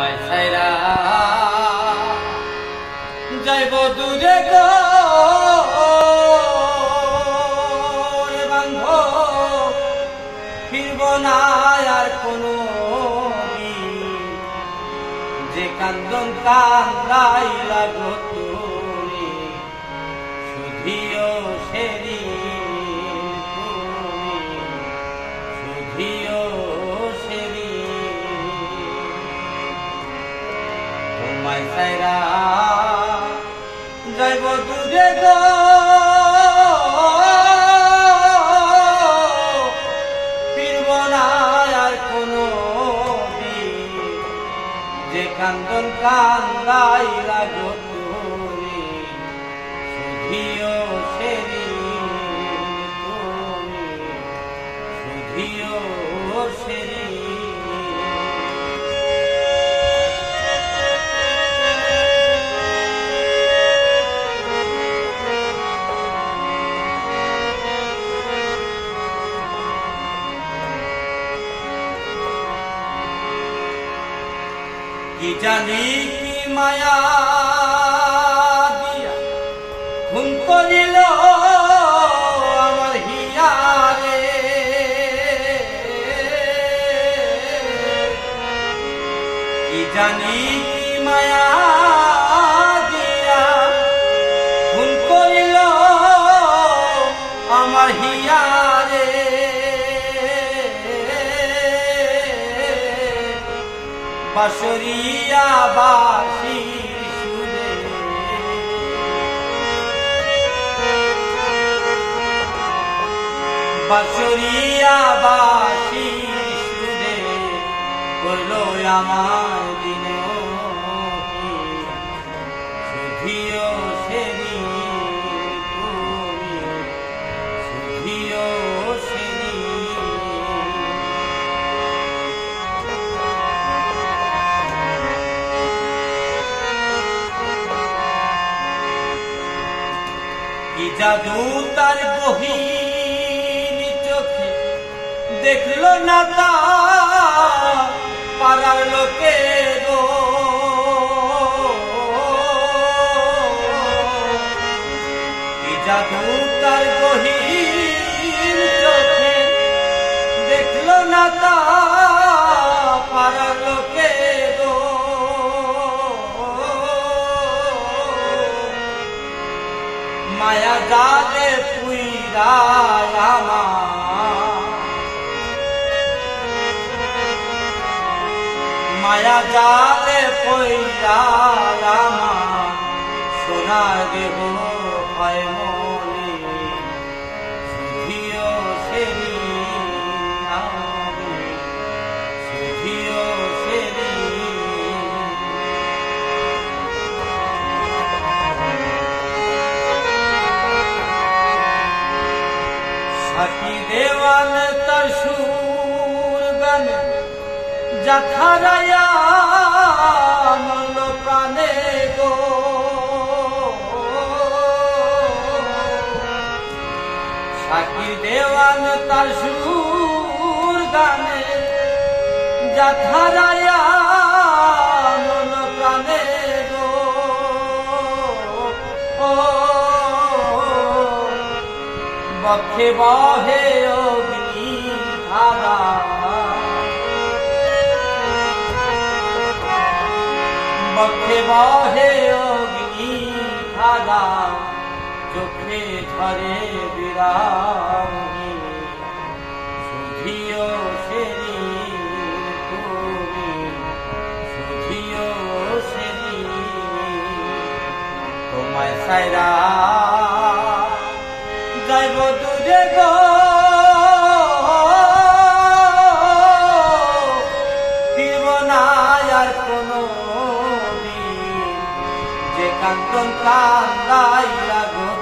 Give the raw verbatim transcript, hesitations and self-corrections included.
তোমায় ছাইরা যাইব দূরে গো বান্ধ ফিরব না আর কোনো যে কান্দন কান্দাইলা গো তুমি শুধিও সেরি শুধিও সেরি তোমায় ছাইরা যাইব দূরে গো ফিরব না আর কোনো যে কান্দন কান্দাইলা গো তুমি শুধিও সেরি তুমি শুধিও সেরি কি জানি কি মায়া দিয়া খুন করিল আমার হিয়ারে কি জানি কি মায়া দিয়া খুন করিল আমার হিয়ারে বাঁশরিয়া বাঁশির সুরে বাঁশরিয়া বাঁশির সুরে করলো আমার দিন শুধিও সেরি তুমি শুধিও সেরি কি জাদু তার গহীন চোখে দেখলো না তা পাড়ার লোকে গো কি জাদু তার গহীন চোখে দেখলো না তা পাড়ার লোকে গো মায়া জালে পুইরা আমার মায়া জালে পুইরা আমার সোনার দেহ হয় মনে শুধিও সেরি শুধিও সেরি সাকি দেওয়ান তার সুর গান যাথারায়া মন প্রাণে গো সাকি দেওয়ান তার সুর গানে যাথারায়া মন প্রাণে গো বক্ষে বহে অগ্নি ধারা বক্ষে বহে অগ্নি ধারা চোখে ঝরে বিরামী শুধিও সেরি তুমি শুধিও সেরি তোমায় ছাইরা যাইব দূরে গো ফিরব না আর কোনো দিন যে কান্দন কান্দাইলা গো